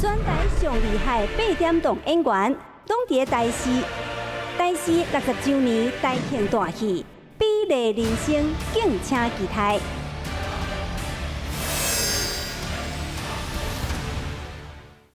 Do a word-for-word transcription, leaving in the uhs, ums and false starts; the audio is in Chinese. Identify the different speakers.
Speaker 1: 全台上厉害八点档演员，拢伫台视。台视六十周年台庆大戏，比例人生，敬请期待。